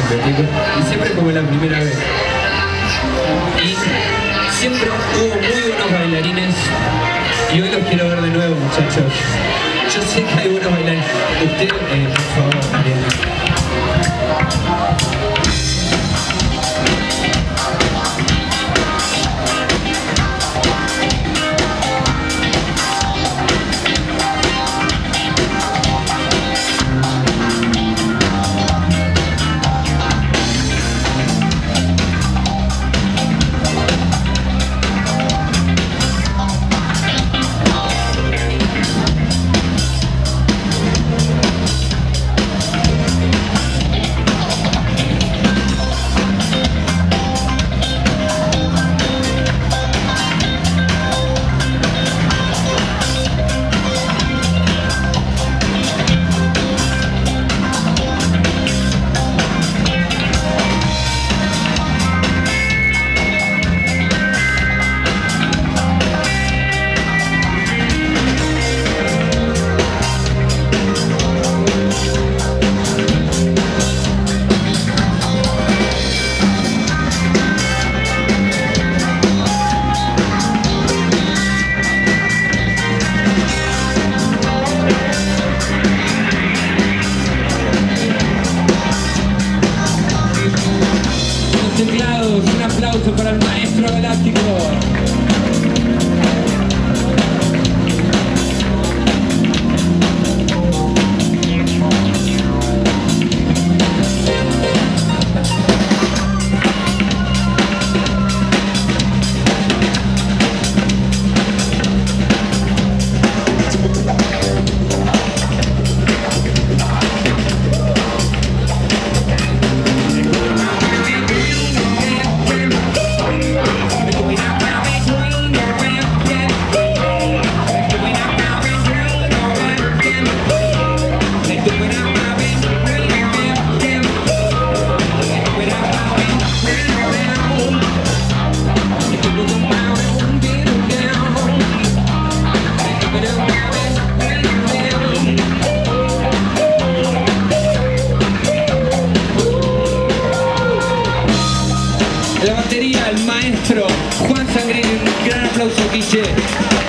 siempre, y siempre como la primera vez. Y siempre hubo muy buenos bailarines, y hoy los quiero ver de nuevo, muchachos. Yo sé que hay buenos bailarines. Usted, por favor, Mariana. Un aplauso para el maestro galáctico. La batería, el maestro Juan Sangrín. Un gran aplauso, Guille.